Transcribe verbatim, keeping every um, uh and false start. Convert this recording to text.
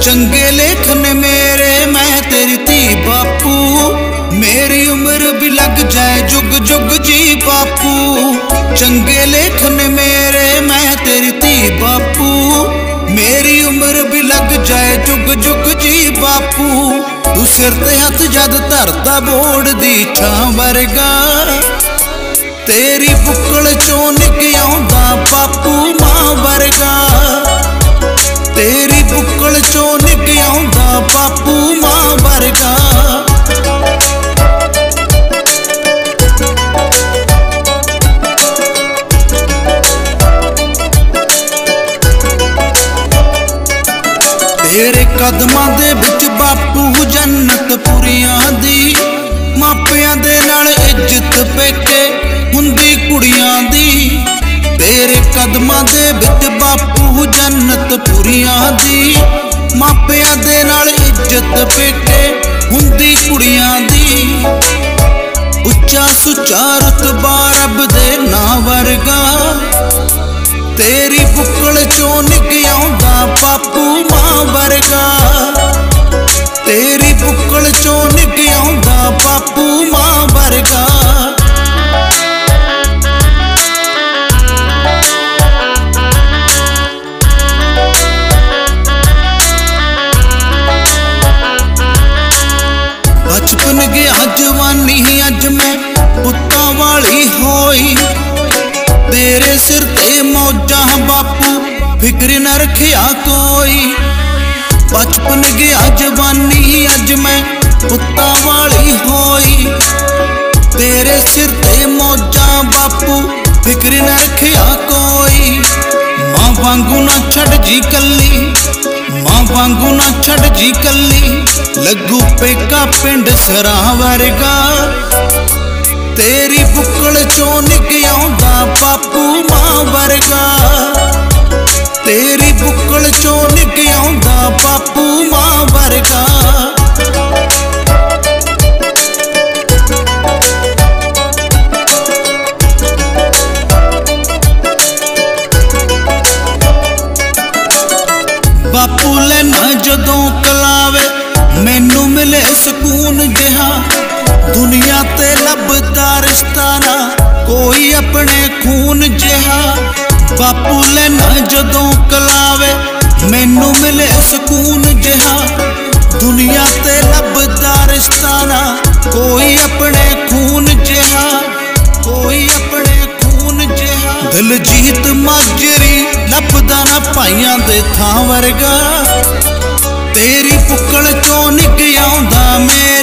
चंगे लेख ने मेरे मैं तेरी थी बापू, मेरी उम्र भी लग जाए जुग जुग जी बापू। चंगे लेख ने मेरे मैं तेरी थी बापू, मेरी उम्र भी लग जाए जुग जुग जी बापू। तू सिर ते हथ जद धरता बोड़ दी छां वर्गा, तेरी बुक्कल चों निक आउंदा बापू मां वर्गा, तेरी बुक्कल चों निक आउंदा बापू मां वर्गा। तेरे कदमां दे विच बापू जन्नत पुरियां दी, मापियां दे नाल इज्जत पेके हुंदी कुड़ियां दी। तेरे कदमां दे विच बापू जन्नत पुरियां दी, मापियां दे नाल इज्जत पेके हुंदी कुड़ियां दी। उच्चा सुच्चा रुतबा रब दे नां वर्गा, तेरी बुक्कल चों निक आउंदा बापू मां वर्गा, तेरी बुक्कल चों निक आउंदा बापू मां वर्गा। बचपन गया जवानी अज मैं पुत्तां वाली होई, तेरे सिर ते मौजा बापू फिक्र न रखिया कोई। बचपन गया जवानी अज मैं पुत्तां वाली होई, तेरे सिर ते मौजा बापू फिक्र न रखिया कोई। मां वांगू ना छड़ जी कल्ली, मां वांगू ना छड़ जी कल्ली, लगू पेका पिंड सरा वर्गा, तेरी बुक्कल चों निक आउंदा बापू मां वर्गा, तेरी बुक्कल चों निक आउंदा बापू मां वर्गा। बापू लेना जदों कलावे मैनू मिले सकून जिहा, दुनिया ते लभदा रिश्ता ना कोई अपने खून जिहा। बापू लेना जदों कलावे मैनू मिले सकून जिहा, दुनिया ते लभदा रिश्ता ना कोई अपने खून जिहा, कोई अपने खून जिहा। दिलजीत माजरी लभदा ना भाइयां दे थां वर्गा, तेरी बुक्कल चों निक आउंदा मेरे